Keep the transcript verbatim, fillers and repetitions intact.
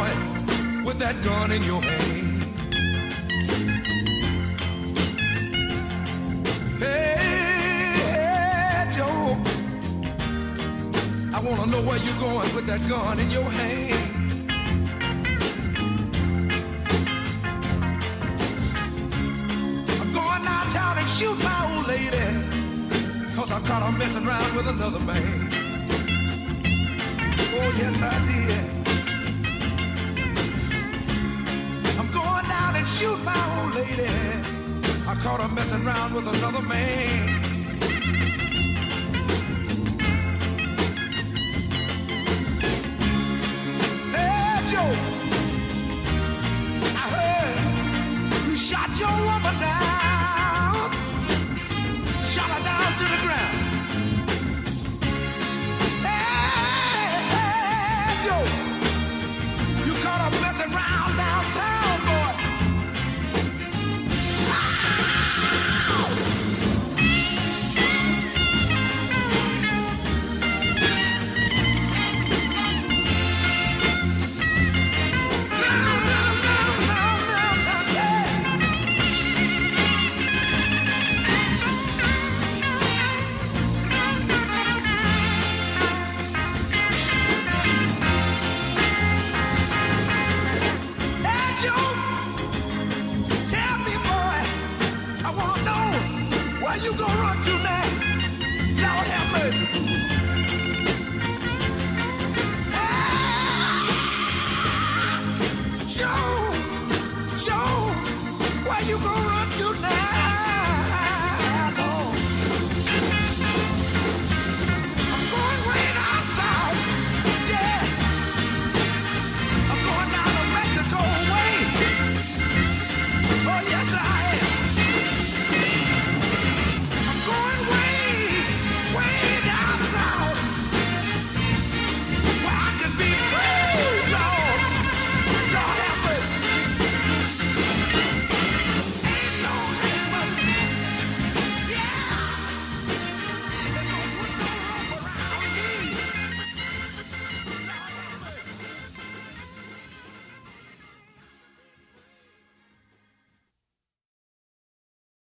boy, with that gun in your hand. Hey, Joe, I wanna know where you're going with that gun in your hand. I'm going downtown and shoot my old lady, 'cause I caught her messing around with another man. Oh, yes, I did. I'm going down and shoot my old lady. I caught her messing around with another man. Hey, Joe, I heard you shot your woman down, shot her down to the ground. Messing around downtown, boy. You gonna run to now? Lord have mercy.